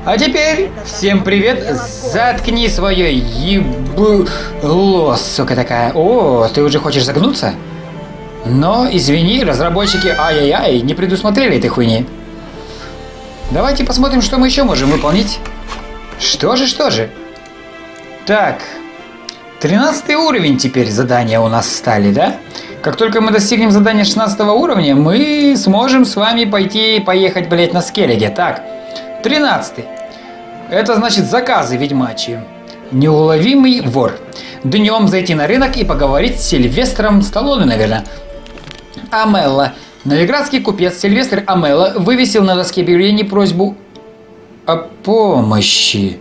А теперь всем привет. Заткни свое ебло, сука такая. О, ты уже хочешь загнуться? Но, извини, разработчики ай-яй-яй не предусмотрели этой хуйни. Давайте посмотрим, что мы еще можем выполнить. Что же? Так, 13 уровень теперь задания у нас стали, да? Как только мы достигнем задания 16 уровня, мы сможем с вами поехать, блять, на скеллиге. Так, 13. Это значит заказы ведьмачьи. Неуловимый вор. Днем зайти на рынок и поговорить с Сильвестром Сталлоне, наверное. Амелла. Новиградский купец Сильвестр Амелла вывесил на доске объявлений просьбу о помощи.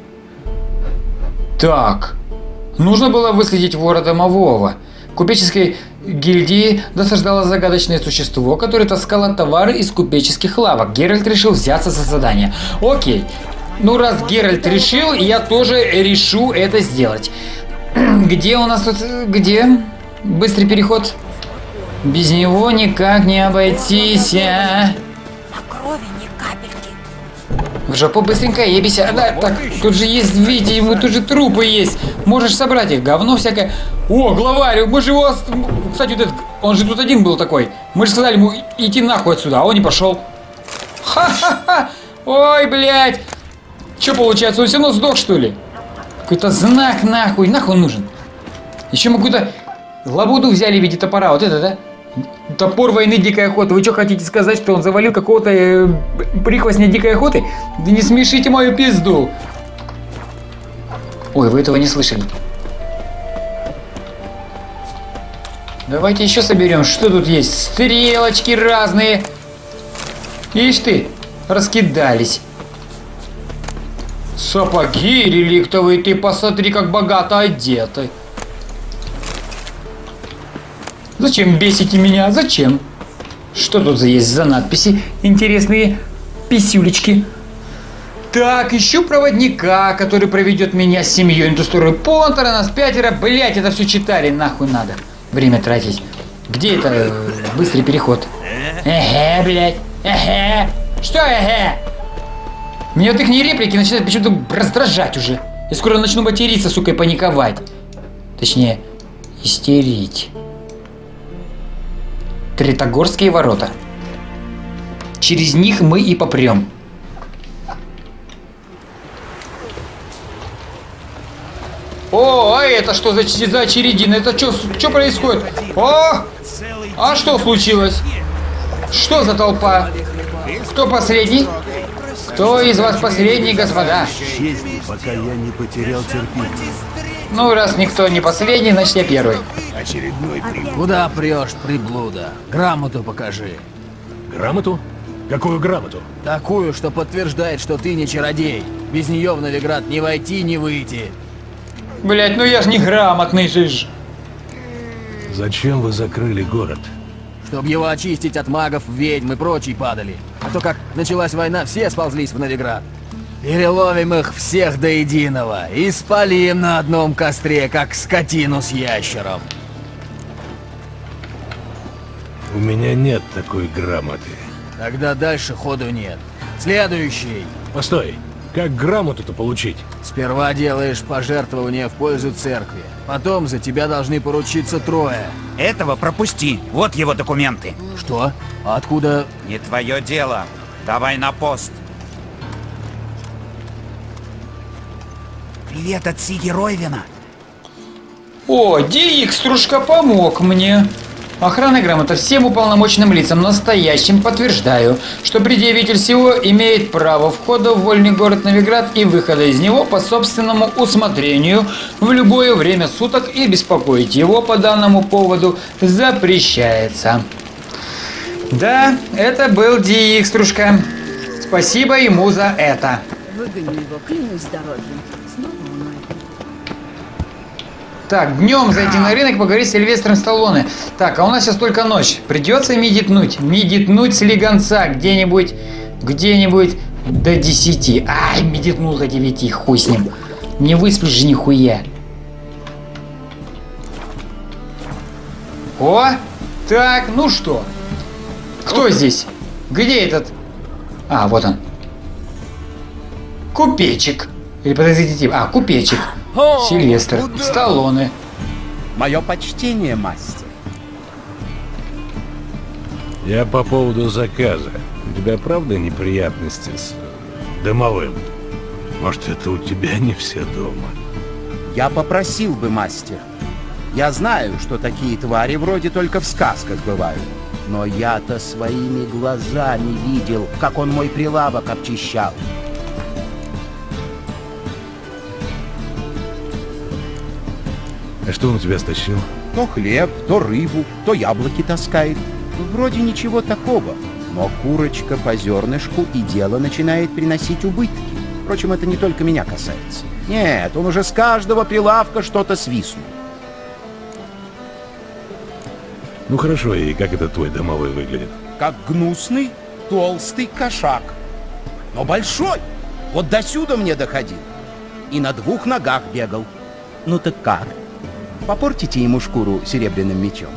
Так, нужно было выследить вора домового. Купеческой гильдии досаждало загадочное существо, которое таскало товары из купеческих лавок. Геральт решил взяться за задание. Окей. Ну, раз Геральт решил, я тоже решу это сделать. Где у нас тут... Где? Быстрый переход. Без него никак не обойтись. На крови ни капельки. В жопу быстренько ебися. Да, так, тут же есть, видите, ему тут же трупы есть. Можешь собрать их, говно всякое. О, главарь, мы же его... Кстати, вот этот, он же тут один был такой. Мы же сказали ему идти нахуй отсюда, а он не пошел. Ха-ха-ха. Ой, блядь. Че получается, он все равно сдох, что ли? Какой-то знак нахуй. Нахуй он нужен. Еще мы какую-то лабуду взяли в виде топора. Вот это, да? Топор войны дикой охоты. Вы что хотите сказать, что он завалил какого-то прихвостня дикой охоты? Да не смешите мою пизду. Ой, вы этого не слышали. Давайте еще соберем. Что тут есть? Стрелочки разные. Ишь ты, раскидались. Сапоги реликтовые. Ты посмотри, как богато одеты. Зачем бесите меня? Зачем? Что тут есть за надписи? Интересные писюлечки. Так, ищу проводника, который проведет меня с семьей на ту сторону Понтера, нас 5. Блять, это все читали, нахуй надо. Время тратить. Где это быстрый переход? Блять. Что Меня вот их реплики начинают почему-то раздражать уже. Я скоро начну материться, сука, и паниковать. Точнее, истерить. Третогорские ворота. Через них мы и попрем. О, а это что за очередина? Это что происходит? О! А что случилось? Что за толпа? Кто последний? Кто из вас последний, господа? Пока я не потерял терпение. Ну, раз никто не последний, значит я первый. Очередной прием. Куда прешь, приблуда? Грамоту покажи. Грамоту? Какую грамоту? Такую, что подтверждает, что ты не чародей. Без нее в Новиград не войти, не выйти. Блять, ну я ж не грамотный жиж. Зачем вы закрыли город? Чтоб его очистить от магов, ведьм и прочей падали. А то как началась война, все сползлись в Новиград. Переловим их всех до единого и спалим на одном костре, как скотину с ящером. У меня нет такой грамоты. Тогда дальше ходу нет. Следующий. Постой, как грамоту-то получить? Сперва делаешь пожертвование в пользу церкви. Потом за тебя должны поручиться 3. Этого пропусти. Вот его документы. Что? А откуда? Не твое дело. Давай на пост. Привет от Сиги Ройвена. О, Диик Стружка помог мне. Охранная грамота всем уполномоченным лицам настоящим подтверждаю, что предъявитель всего имеет право входа в вольный город Новиград и выхода из него по собственному усмотрению в любое время суток, и беспокоить его по данному поводу запрещается. Да, это был Диик Стружка. Спасибо ему за это. Выгоню его, клянусь здоровьем. Снова умрет. Так, днем зайти на рынок, поговорить с Сильвестром Сталлоне. Так, а у нас сейчас только ночь. Придется медитнуть. Медитнуть слегонца где-нибудь до 10. Ай, медитнул до 9, хуй с ним. Не высплюсь же нихуя. О, так, ну что? Кто здесь? Где этот? А, вот он. Купечик. Или подождите, типа. Купечик. Сильвестр. Сталлоне. Мое почтение, мастер. Я по поводу заказа. У тебя правда неприятности с дымовым? Может, это у тебя не все дома? Я попросил бы, мастер. Я знаю, что такие твари вроде только в сказках бывают. Но я-то своими глазами видел, как он мой прилавок обчищал. А что он у тебя стащил? То хлеб, то рыбу, то яблоки таскает. Вроде ничего такого. Но курочка по зернышку, и дело начинает приносить убытки. Впрочем, это не только меня касается. Нет, он уже с каждого прилавка что-то свистнул. Ну хорошо, и как этот твой домовой выглядит? Как гнусный, толстый кошак. Но большой. Вот досюда мне доходил. И на 2 ногах бегал. Ну так как? Попортите ему шкуру серебряным мечом.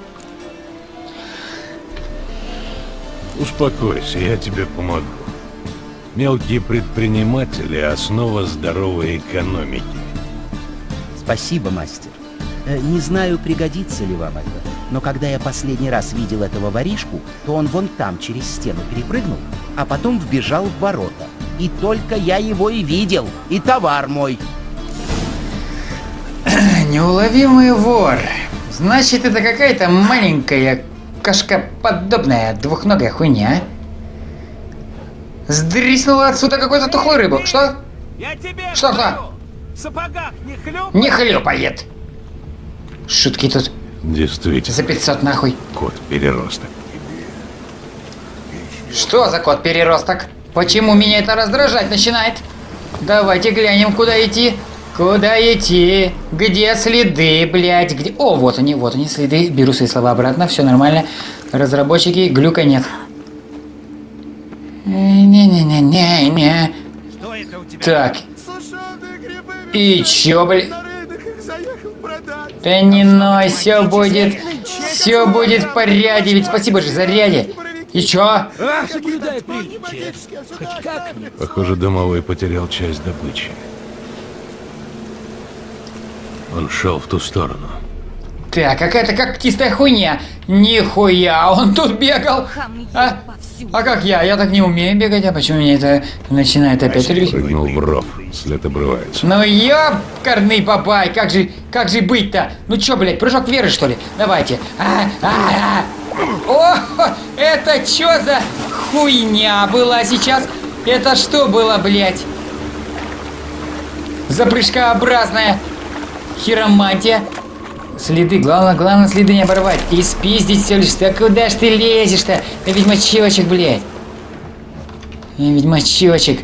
Успокойся, я тебе помогу. Мелкие предприниматели – основа здоровой экономики. Спасибо, мастер. Не знаю, пригодится ли вам это, но когда я последний раз видел этого воришку, то он вон там через стену перепрыгнул, а потом вбежал в ворота. И только я его и видел, и товар мой. Неуловимый вор. Значит, это какая-то маленькая кошкоподобная двухногая хуйня. Сдриснула отсюда какую-то тухлую рыбу. Что? Я тебе Что? говорю, в сапогах не хлюпай. Не хлюпает. Шутки тут. Действительно, За 500 нахуй. кот-переросток. Что за кот-переросток? Почему меня это раздражать начинает? Давайте глянем, куда идти. Куда идти? Где следы, блядь? Где? О, вот они следы. Беру свои слова обратно, все нормально. Разработчики, глюка нет. Не-не-не-не-не. Что это у тебя? Так. И чё, блядь? Да не ной, все будет в порядке. Ведь спасибо же за ряде. И чё? Соблюдай приличие. Хоть как-нибудь. Похоже, домовой потерял часть добычи. Он шел в ту сторону. Так, какая-то когтистая хуйня. Нихуя, он тут бегал. А как я? Я так не умею бегать, а почему меня это начинает опять рвать? Прыгнул в ров, след обрывается. Ну ёбкарный бабай, как же быть-то? Ну чё, блядь, прыжок веры, что ли? Давайте. О, это чё за хуйня была сейчас? Это что было, блядь? Запрыжкообразная хиромантия. Следы, главное следы не оборвать. И спиздить все лишь. Да куда ж ты лезешь-то? Да ведьмачочек, блядь. Ведьмачочек.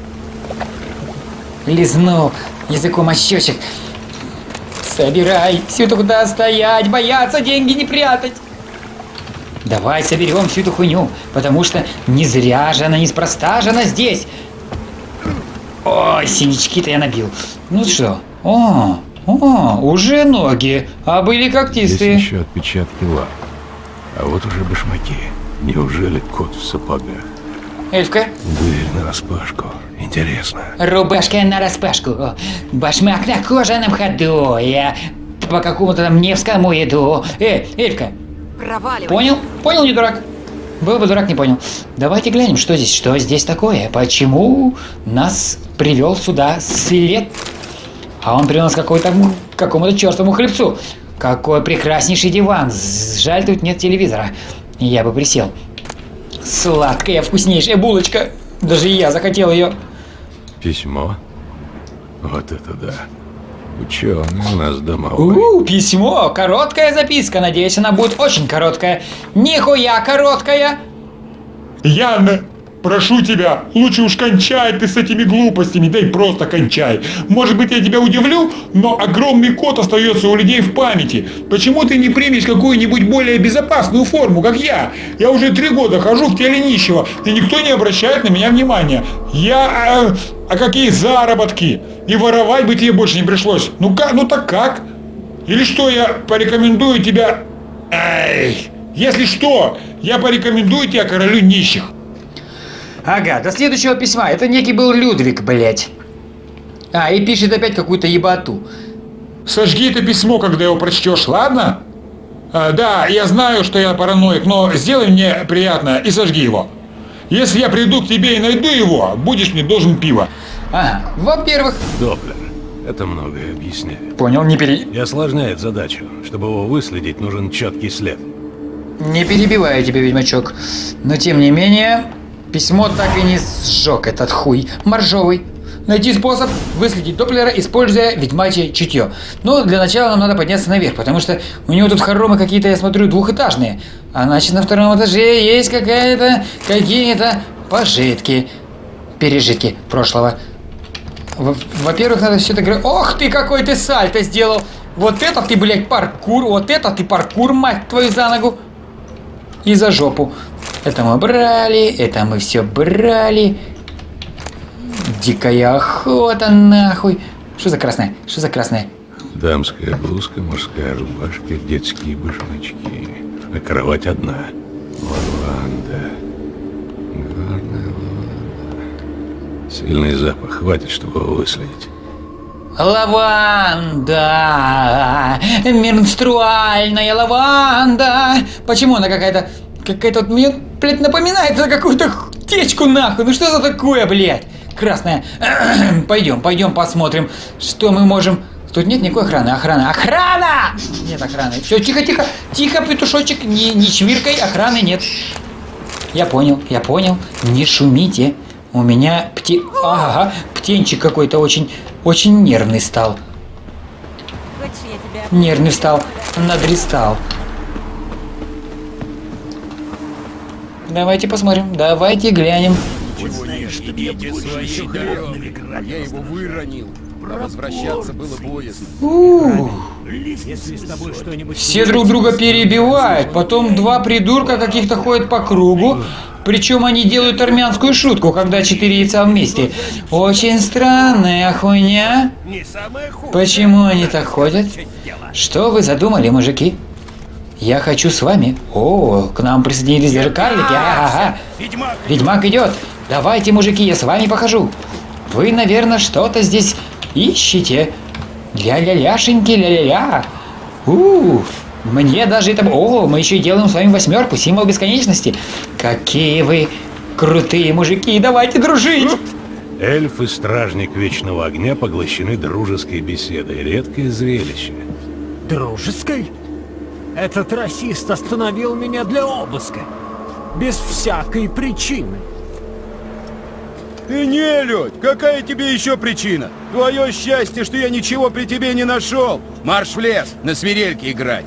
Лизнул языком ощечек. Собирай всю эту куда стоять. Бояться деньги не прятать. Давай соберем всю эту хуйню. Потому что не зря же она, неспроста же она здесь. Ой, синячки-то я набил. Ну что? О, уже ноги, а были когтистые. Здесь еще отпечатки лап. А вот уже башмаки. Неужели кот в сапогах? Эльфка? Дверь нараспашку. Интересно. Рубашка нараспашку. Башмак на кожаном ходу. Я по какому-то там Невскому иду. Эльфка. Проваливай. Понял, не дурак? Был бы дурак, не понял. Давайте глянем, что здесь такое. Почему нас привел сюда след? А он привел нас к какому-то чертовому хлебцу. Какой прекраснейший диван. Жаль, тут нет телевизора. Я бы присел. Сладкая, вкуснейшая булочка. Даже я захотел ее. Письмо? Вот это да. Ученый у нас домовой. Письмо. Короткая записка. Надеюсь, она будет очень короткая. Нихуя короткая. Яна, прошу тебя, лучше уж кончай ты с этими глупостями, да и просто кончай. Может быть, я тебя удивлю, но огромный кот остается у людей в памяти. Почему ты не примешь какую-нибудь более безопасную форму, как я? Я уже 3 года хожу в теле нищего, и никто не обращает на меня внимания. А какие заработки? И воровать бы тебе больше не пришлось. Ну так как? Или что, я порекомендую тебя... Если что, я порекомендую тебя королю нищих. Ага, до следующего письма. Это некий был Людвиг, блять. А, и пишет опять какую-то ебату. Сожги это письмо, когда его прочтешь, ладно? Да, я знаю, что я параноик, но сделай мне приятно и сожги его. Если я приду к тебе и найду его, будешь мне должен пиво. Ага, во-первых... Доплер. Это многое объясняет. Понял, И осложняет задачу. Чтобы его выследить, нужен четкий след. Не перебиваю тебя, ведьмачок. Но тем не менее, письмо так и не сжег этот хуй моржовый. Найти способ выследить Доплера, используя ведьмачье чутье. Но для начала нам надо подняться наверх, потому что у него тут хоромы какие-то, я смотрю, двухэтажные. А значит, на втором этаже есть какие-то пожитки, пережитки прошлого. Во-первых, надо все это... Ох ты, какой ты сальто сделал! Вот это ты, блядь, паркур, вот это ты паркур, мать твою, за ногу. И за жопу. Это мы брали, это мы все брали. Дикая охота, нахуй. Что за красная? Что за красная? Дамская блузка, мужская рубашка, детские башмачки. А кровать одна. Лаванда. Горная лаванда. Сильный запах, хватит, чтобы его выследить. Лаванда. Менструальная лаванда. Почему она какая-то вот мне, блядь, напоминает на какую-то течку, нахуй. Ну что за такое, блядь? Красная. Пойдем посмотрим, что мы можем. Тут нет никакой охраны. Охрана! Нет охраны. Все, тихо, петушочек, не чвиркай, охраны нет. Я понял. Не шумите. У меня птенчик какой-то очень нервный стал. Надристал. Давайте посмотрим, давайте глянем. Я его выронил. А возвращаться было боязно. Все друг друга перебивают. Потом два придурка каких-то ходят по кругу. Причем они делают армянскую шутку, когда 4 яйца вместе. Очень странная хуйня. Почему они так ходят? Что вы задумали, мужики? Я хочу с вами. О, к нам присоединились даже карлики. Ага. Ведьмак идет. Давайте, мужики, я с вами похожу. Вы, наверное, что-то здесь ищете. Ля-ля-ляшеньки, ля-ля-ля. Мне даже это... О, мы еще и делаем с вами 8, символ бесконечности. Какие вы крутые мужики, давайте дружить. Эльф и стражник Вечного Огня поглощены дружеской беседой. Редкое зрелище. Дружеской? Этот расист остановил меня для обыска. Без всякой причины. Ты нелюдь! Какая тебе еще причина? Твое счастье, что я ничего при тебе не нашел. Марш в лес, на свирельке играть.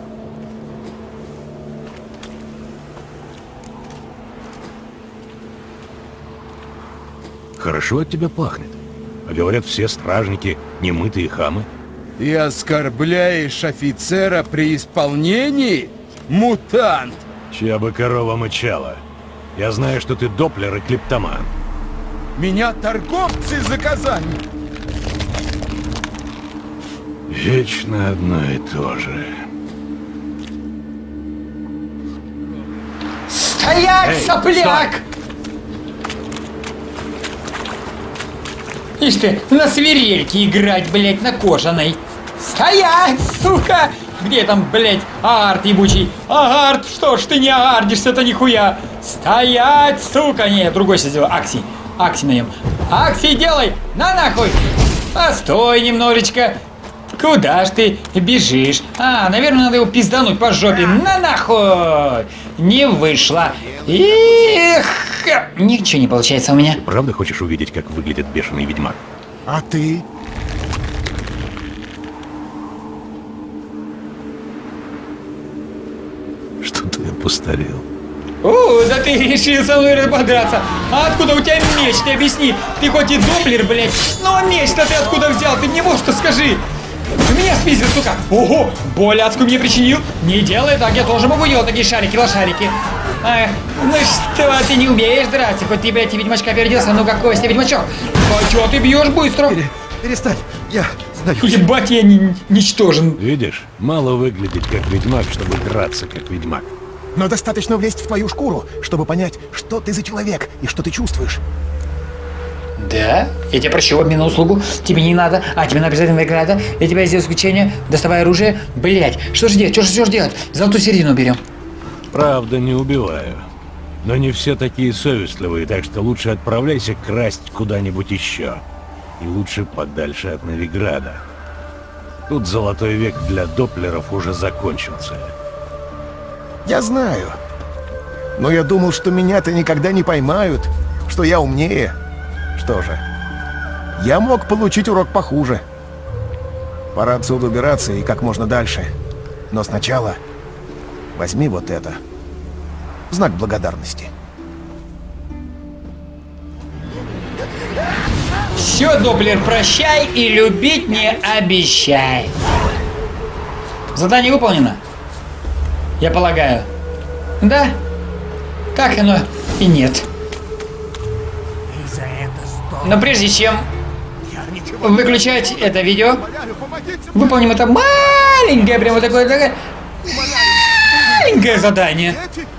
Хорошо от тебя пахнет. А говорят, все стражники немытые хамы. Ты оскорбляешь офицера при исполнении? Мутант! Чья бы корова мычала. Я знаю, что ты доплер и клептоман. Меня торговцы заказали! Вечно одно и то же. Стоять, сопляк! Ишь ты, на свирельке играть, блядь, на кожаной. Стоять, сука! Где там, блядь, агарт ебучий? Агарт, что ж ты не агардишься-то нихуя? Стоять, сука! Нет, другой сейчас сделаю. Акси на нем. Акси делай! На нахуй! Постой немножечко. Куда ж ты бежишь? Наверное, надо его пиздануть по жопе. На нахуй! Не вышло. Эх! Ничего не получается у меня. Ты правда хочешь увидеть, как выглядит бешеный ведьмак? А ты? Что-то я постарел. Да ты решил со мной подраться. А откуда у тебя меч, ты объясни? Ты хоть и доплер, блядь, но меч-то ты откуда взял? Ты мне вот что скажи. Меня спиздил, сука. Ого, боль адскую мне причинил. Не делай так, я тоже могу делать такие шарики-лошарики. Ну что, ты не умеешь драться, хоть ты, блядь, ведьмачка переоделся. Ну какой себе ведьмачок? А чё ты бьешь быстро? Перестань, я сдаюсь. Ебать, я ничтожен. Видишь, мало выглядеть как ведьмак, чтобы драться как ведьмак. Но достаточно влезть в твою шкуру, чтобы понять, что ты за человек и что ты чувствуешь. Да? Я тебя прощу в обмен на услугу. Тебе не надо, а тебе обязательно награда. Я тебя сделаю исключение. Доставай оружие. Блять, что же делать? Что же делать? Золотую середину берем. Правда, не убиваю. Но не все такие совестливые, так что лучше отправляйся красть куда-нибудь еще. И лучше подальше от Новиграда. Тут золотой век для доплеров уже закончился. Я знаю. Но я думал, что меня-то никогда не поймают, что я умнее. Что же, я мог получить урок похуже. Пора отсюда убираться и как можно дальше. Но сначала возьми вот это. В знак благодарности. Все, Доплер, прощай и любить не обещай. Задание выполнено? Я полагаю. Да? Так оно и нет. Но прежде чем выключать это видео, выполним это маленькое, прямо такое маленькое задание.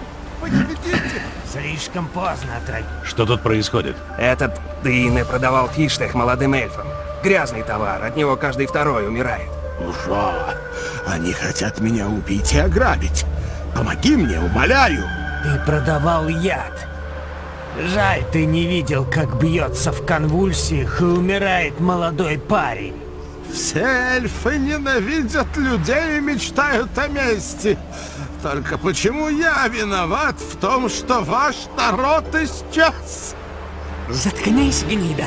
Слишком поздно, Трой. Что тут происходит? Этот Дыйне продавал фиштех молодым эльфам. Грязный товар, от него каждый второй умирает. Ужа! Они хотят меня убить и ограбить. Помоги мне, умоляю! Ты продавал яд. Жаль, ты не видел, как бьется в конвульсиях и умирает молодой парень. Все эльфы ненавидят людей и мечтают о мести. Только почему я виноват в том, что ваш народ исчез? Заткнись, гнида.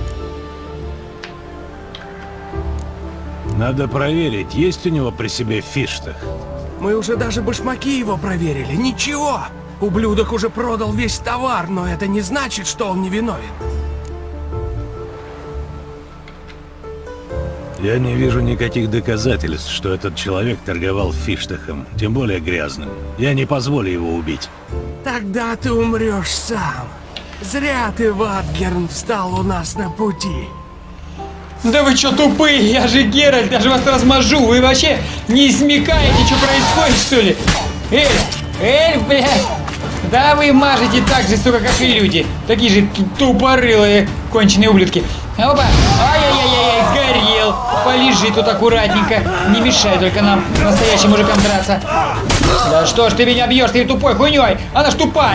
Надо проверить, есть у него при себе фиштех. Мы уже даже башмаки его проверили. Ничего! Ублюдок уже продал весь товар, но это не значит, что он не виновен. Я не вижу никаких доказательств, что этот человек торговал фиштехом, тем более грязным. Я не позволю его убить. Тогда ты умрешь сам. Зря ты, Ватгерн, встал у нас на пути. Да вы что тупые? Я же Геральт, даже вас размажу. Вы вообще не смекаете, что происходит, что ли? Эльф, блядь. Да вы мажете так же, сука, как и люди. Такие же тупорылые, конченые ублюдки. Опа! Ай-яй-яй-яй, сгорел. Полежи тут аккуратненько. Не мешай только нам, настоящим мужикам, драться. Да что ж ты меня бьешь, ты тупой хуйней. Она ж тупая.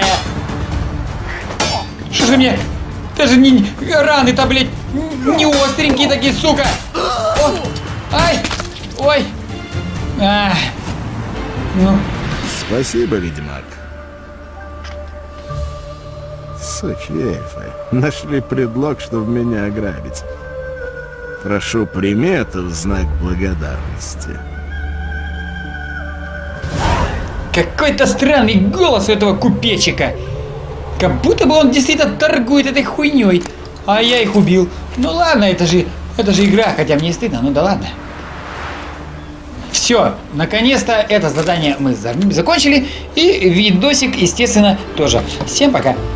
Что же мне? Даже не раны-то, блядь, не остренькие такие, сука. О, ай, ой. Ну. Спасибо, ведьмак. Сучьи эльфы нашли предлог, чтобы меня ограбить. Прошу, прими это в знак благодарности. Какой-то странный голос у этого купечика. Как будто бы он действительно торгует этой хуйней. А я их убил. Ну ладно, это же игра, хотя мне стыдно, ну да ладно. Все, наконец-то это задание мы закончили. И видосик, естественно, тоже. Всем пока.